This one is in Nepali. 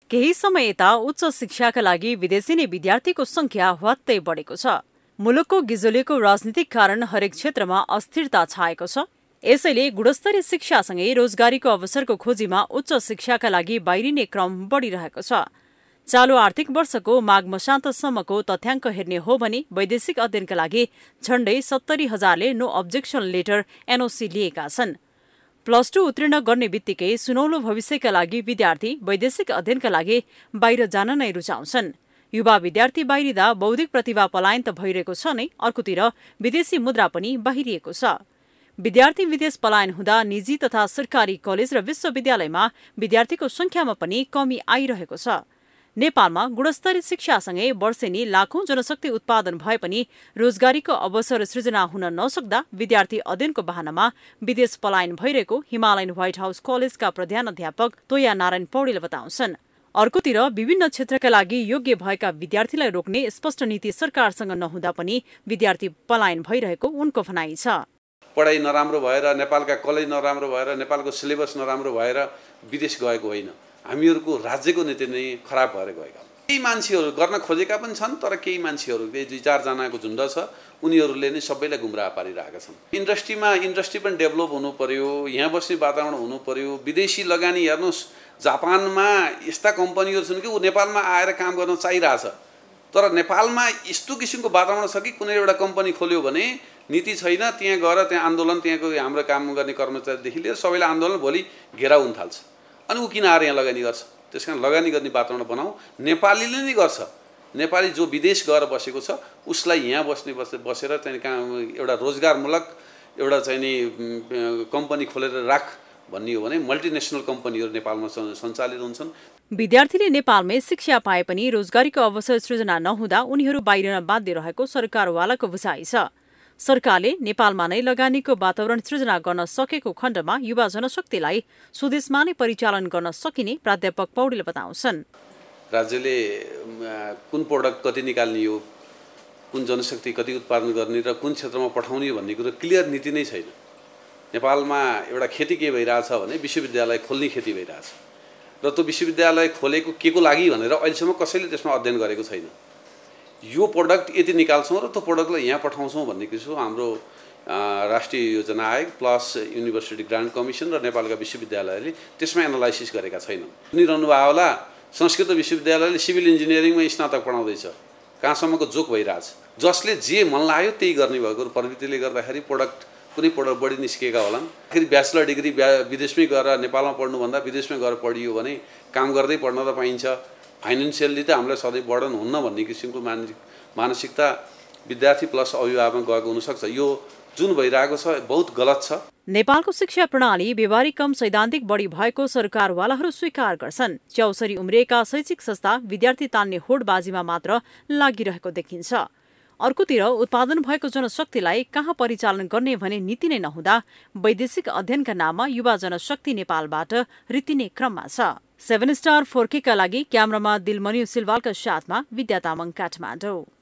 केही समय यता उच्च शिक्षाका लागि विदेशी नै विद्यार्थीको संख्या हवात्तै बढेको छ। मुलुकको गिजोलेको राजनीतिक कारण हरेक क्षेत्रमा अस्थिरता छाएको छ। यसैले गुणस्तरीय शिक्षासँगै रोजगारीको अवसरको खोजीमा उच्च शिक्षाका लागि बाहिरिने क्रम बढिरहेको छ। चालु आर्थिक वर्षको माघ मसान्तसम्मको तथ्याङ्क हेर्ने हो भने वैदेशिक अध्ययनका लागि झण्डै 70,000ले नो अब्जेक्सन लेटर एनओसी लिएका छन्। +2 उत्तीर्ण गर्ने बित्तिकै सुनौलो भविष्यका लागि विद्यार्थी वैदेशिक अध्ययनका लागि बाहिर जान नै रुचाउँछन्। युवा विद्यार्थी बाहिरिँदा बौद्धिक प्रतिभा पलायन त भइरहेको छ नै, अर्कोतिर विदेशी मुद्रा पनि बाहिरिएको छ। विद्यार्थी विदेश पलायन हुँदा निजी तथा सरकारी कलेज र विश्वविद्यालयमा विद्यार्थीको संख्यामा पनि कमी आइरहेको छ। नेपालमा गुणस्तरीय शिक्षासँगै वर्षेनी लाखौं जनशक्ति उत्पादन भए पनि रोजगारीको अवसर सृजना हुन नसक्दा विद्यार्थी अध्ययनको बहानामा विदेश पलायन भइरहेको हिमालयन व्हाइट हाउस कलेजका प्रधानाध्यापक तोया नारायण पौडेल बताउँछन्। अर्कोतिर विभिन्न क्षेत्रका लागि योग्य भएका विद्यार्थीलाई रोक्ने स्पष्ट नीति सरकारसँग नहुँदा पनि विद्यार्थी पलायन भइरहेको उनको भनाइ छ। पढाइ नराम्रो भएर, नेपालका कलेज नराम्रो भएर, नेपालको सिलेबस नराम्रो भएर विदेश गएको होइन। हामीहरूको राज्यको नीति नै खराब भएर गएका। केही मान्छेहरू गर्न खोजेका पनि छन्, तर केही मान्छेहरू 2-4जनाको झुन्ड छ, उनीहरूले नै सबैलाई गुमराह पारिरहेका छन्। इन्डस्ट्री पनि डेभलप हुनु पर्यो, यहाँ बस्ने वातावरण हुनु पर्यो। विदेशी लगानी हेर्नुहोस्, जापानमा यस्ता कम्पनीहरू छन् कि ऊ नेपालमा आएर काम गर्न चाहिरहेछ, तर नेपालमा यस्तो किसिमको वातावरण छ कि कुनै एउटा कम्पनी खोल्यो भने नीति छैन, त्यहाँ गएर त्यहाँ आन्दोलन, त्यहाँको हाम्रो काम गर्ने कर्मचारीदेखि लिएर सबैलाई आन्दोलन, भोलि घेराउ हुन थाल्छ। अनि ऊ किन आएर यहाँ लगानी गर्छ? त्यस कारण लगानी गर्ने वातावरण बनाऊ। नेपालीले नै गर्छ। नेपाली जो विदेश गएर बसेको छ उसलाई यहाँ बसेर चाहिँ एउटा रोजगारमूलक एउटा चाहिँ नि कम्पनी खोलेर राख भन्ने हो भने मल्टिनेसनल कम्पनीहरू नेपालमा सञ्चालित हुन्छन्। विद्यार्थीले नेपालमै शिक्षा पाए पनि रोजगारीको अवसर सृजना नहुँदा उनीहरू बाहिरिन बाध्य रहेको सरकारवालाको बुझाइ छ। सरकारले नेपालमा नै लगानीको वातावरण सृजना गर्न सकेको खण्डमा युवा जनशक्तिलाई स्वदेशमा नै परिचालन गर्न सकिने प्राध्यापक पौडेल बताउँछन्। राज्यले कुन प्रोडक्ट कति निकाल्ने हो, कुन जनशक्ति कति उत्पादन गर्ने र कुन क्षेत्रमा पठाउने भन्ने कुरो क्लियर नीति नै छैन। नेपालमा एउटा खेती के भइरहेछ भने विश्वविद्यालय खोल्ने खेती भइरहेछ र त्यो विश्वविद्यालय खोलेको के को लागि भनेर अहिलेसम्म कसैले त्यसमा अध्ययन गरेको छैन। यो प्रोडक्ट यति निकाल्छौँ र त्यो प्रोडक्टलाई यहाँ पठाउँछौँ भन्ने किसिमको हाम्रो राष्ट्रिय योजना आयोग प्लस युनिभर्सिटी ग्रान्ट कमिसन र नेपालका विश्वविद्यालयले त्यसमा एनालाइसिस गरेका छैनन्। सुनिरहनु भयो होला, संस्कृत विश्वविद्यालयले सिभिल इन्जिनियरिङमा स्नातक पढाउँदैछ, कहाँसम्मको जोक भइरहेछ। जसले जे मन लाग्यो त्यही गर्ने भएको प्रवृत्तिले गर्दाखेरि कुनै प्रोडक्ट बढी निस्केका होलान्। फेरि ब्याचलर डिग्री विदेशमै गएर नेपालमा पढ्नुभन्दा विदेशमै गएर पढियो भने काम गर्दै पढ्न त पाइन्छ। फाइनेन्सियल्ली त हामीलाई सधैँ बर्डन हुन्न भन्ने किसिमको मानसिकता विद्यार्थी प्लस अभिभावकमा गएको हुनसक्छ। यो जुन भइरहेको छ बहुत गलत छ। नेपालको शिक्षा प्रणाली व्यवहारिक कम सैद्धान्तिक बढी भएको सरकारवालाहरू स्वीकार गर्छन्। च्याउसरी उम्रिएका शैक्षिक संस्था विद्यार्थी तान्ने होडबाजीमा मात्र लागिरहेको देखिन्छ। अर्कोतिर उत्पादन भएको जनशक्तिलाई कहाँ परिचालन गर्ने भने नीति नै नहुँदा वैदेशिक अध्ययनका नाममा युवा जनशक्ति नेपालबाट रित्तिने क्रममा छ। 7 स्टार 4K का लागि क्यामेरामा दिलमणि सिलवालका साथमा विद्या तामाङ, काठमाडौँ।